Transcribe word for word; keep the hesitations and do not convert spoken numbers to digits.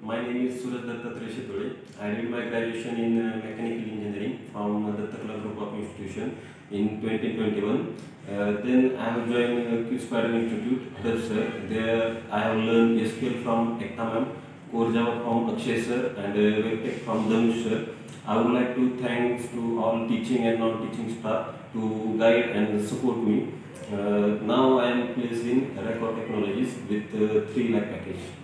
My name is Suraj Shitole. I did my graduation in uh, mechanical engineering from uh, Dattakala group of institution in twenty twenty-one. Uh, then I have joined uh, Qspiders Institute, Hadapsar. There I have learned S Q L from Ektamam, Core Java from Akshay sir, and uh, Web Tech from Dhanush sir. I would like to thanks to all teaching and non-teaching staff to guide and support me. Uh, now I am placed in Record Technologies with uh, three lakh package.